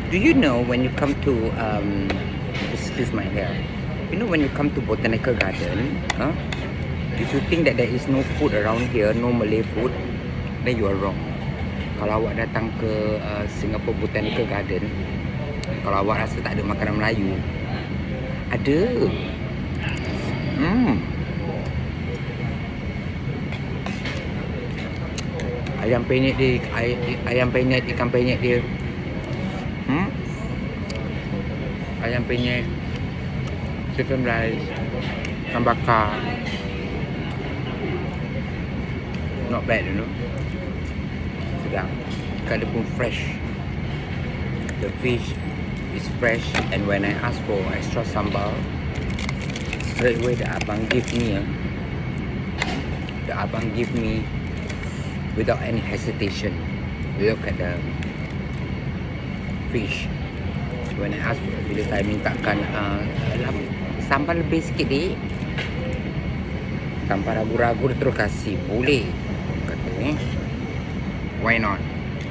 Do you know when you come to excuse my hair? You know when you come to Botanical Garden, if you think that there is no food around here, no Malay food, then you are wrong. Kalau awak datang ke Singapore Botanical Garden, kalau awak rasa tak ada makanan Melayu, ada. Ayam penyet dia, ayam penyet, ikan penyet dia. Ayam penyet, chicken rice, ikan bakar. Not bad, you know. Sedap. Ikan dia pun fresh. The fish is fresh, and when I ask for extra sambal, straight away the abang give me. The abang give me without any hesitation. Look at the fish. When I ask, bila saya mintakan sambal lebih sikit dik, tanpa ragu-ragu dia terus kasih. Boleh kata ni. Why not?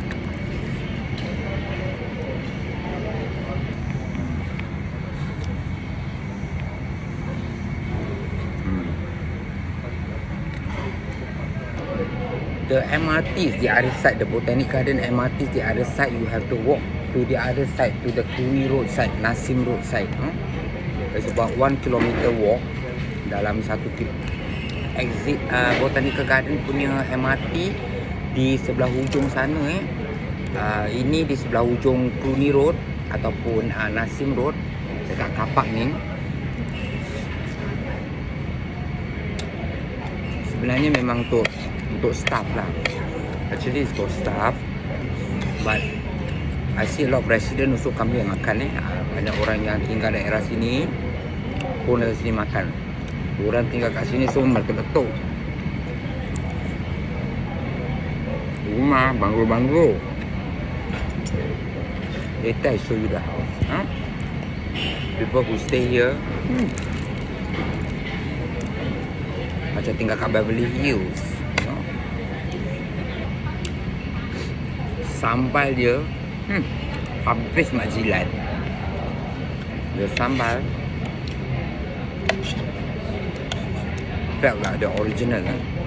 The MRT is the other side. The Botanic Garden MRT is the other side. You have to walk to the other side, to the Kui Road side, Nasim Road side. It's about 1 kilometer walk. Dalam satu exit Botanical Garden punya MRT di sebelah hujung sana. Ini di sebelah hujung Cluny Road ataupun Nasim Road dekat kapak ni. Sebenarnya memang untuk staff lah. Actually it's for staff, but I see a lot of resident also come here makan. Banyak orang yang tinggal daerah sini pun dari sini makan. Orang tinggal kat sini semua meletup-letup. Rumah, banglo-banglo. Later I show you the house. People who stay here macam tinggal kat Beverly Hills. Sambal dia habis nak jilat. The sambal felt like the original.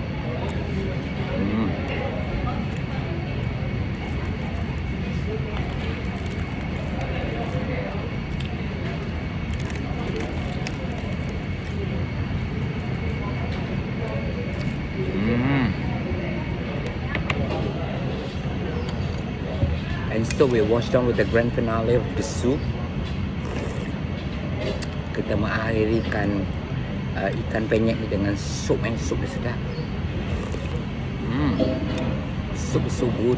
And so we wash down with the grand finale of the soup. Kita mengakhirikan ikan penyet ni dengan sup. Sup dia sedap. Soup is so good.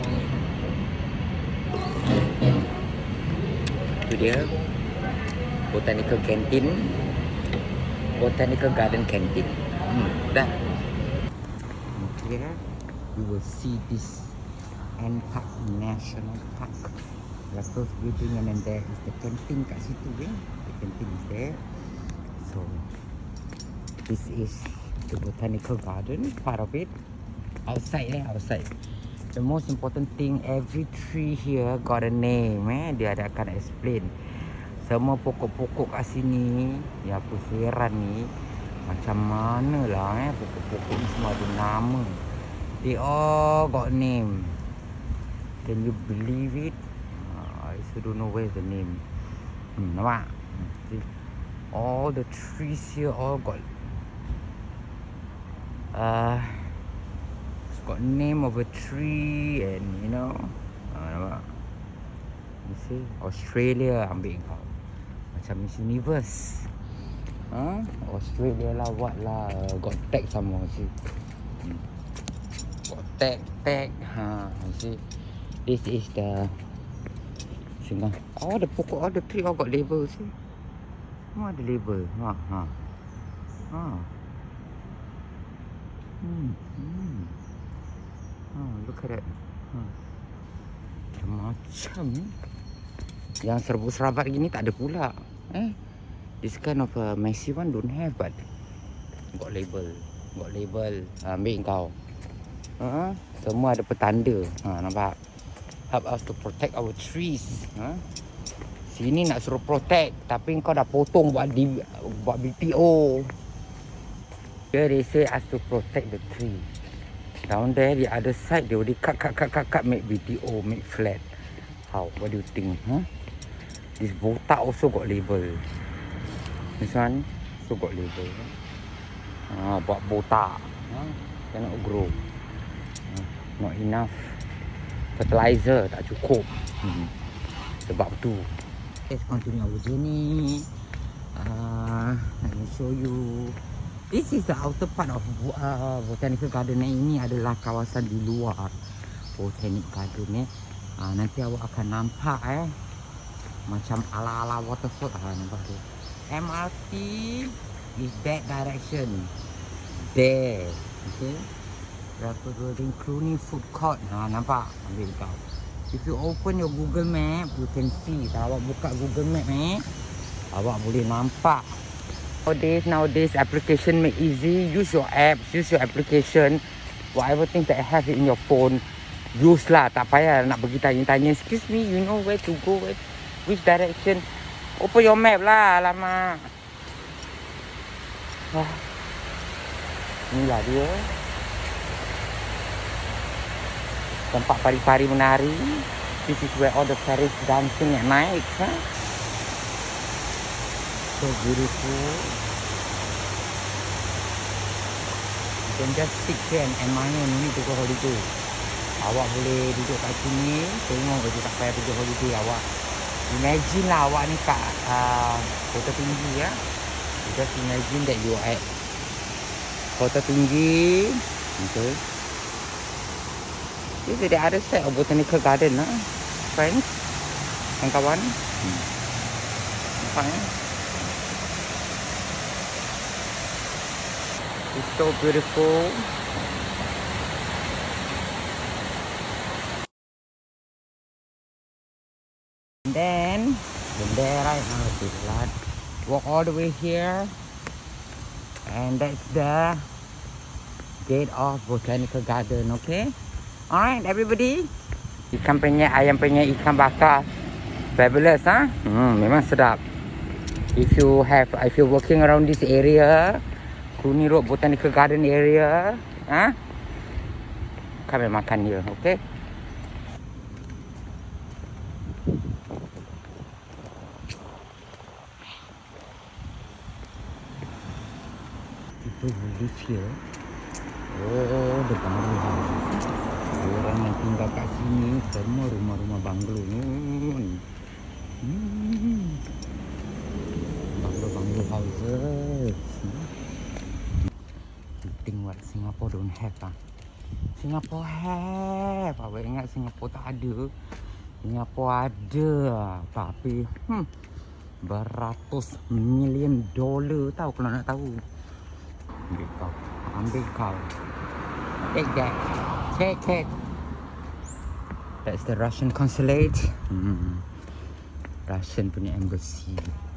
Itu dia Botanical Canteen, Botanical Garden Canteen. Dah. Here we will see this Park National Park. Raffles Building, and then there is the canteen kat situ. The canteen is there. So this is the Botanical Garden, part of it. Outside outside. The most important thing, every tree here got a name. Dia ada akan explain. Semua pokok-pokok kat sini, yang aku heran ni, macam mana lah pokok-pokok ni semua ada nama. They all got name. Can you believe it? I still don't know where's the name. Nampak? See? All the trees here all got name of a tree, and you know, nampak? You see, Australia ambil kau macam Miss Universe. Australia lah, what lah, got tag sama sih. Got tag. You see. This is the singa. All the pokok, all the tree all got label. See? Semua ada label. Look at that. Macam yang serbu-serabat gini tak ada pula. This kind of messy one don't have, but got label. Ambil kau. Semua ada petanda. Nampak? Help us to protect our trees. Sini nak suruh protect, tapi kau dah potong buat BTO. Here they say us to protect the tree. Down there, the other side, they already cut, make BTO, make flat. How? What do you think? Huh? This botak also got label. This one also got label. Buat botak. Cannot grow. Not enough fertilizer, tak cukup. Sebab tu. Let's continue our journey. Let me show you. This is the outer part of botanical garden. Ini adalah kawasan di luar botanic garden. Nanti awak akan nampak macam ala-ala waterfall. Nampak tu. MRT is that direction. There. Okay. Berapa building Clooney food court. Nampak? Ambil kau. If you open your Google Map, you can see. Kalau awak buka Google Map awak boleh nampak. Nowadays application make easy. Use your apps, use your application. Whatever things that have it in your phone, use lah. Tak payah nak pergi tanya-tanya. Excuse me, you know where to go? Which direction? Open your map lah, alamak. Inilah dia. Tempat pari-pari menari. This is where all the fairies dancing at night. So beautiful. You can just sit here and admire. No need to go holiday. Awak boleh duduk kat sini. Tengok je, tak payah pergi holiday awak. Imagine lah awak ni kat kota tinggi ya. Just imagine that you at kota tinggi. Okay. This is the other side of botanical garden, friends and kawan. Nampak It's so beautiful. And then from there right now, walk all the way here, and that's the gate of botanical garden. Okay. Alright, everybody. Ikan penyet, ayam penyet, ikan bakar. Fabulous, memang sedap. If you're working around this area, Clooney Road Botanical Garden area, kami makan dia, okay? People who live here. Oh, the bungalow. Orang yang tinggal kat sini semua rumah-rumah bungalow. Bungalow houses. You think what Singapore don't have Singapore have. Awak ingat Singapore tak ada? Singapore ada. Tapi beratus million dollar tahu kalau nak tahu. Ambil kau. Take that. Take. That's the Russian consulate. Russian punya embassy.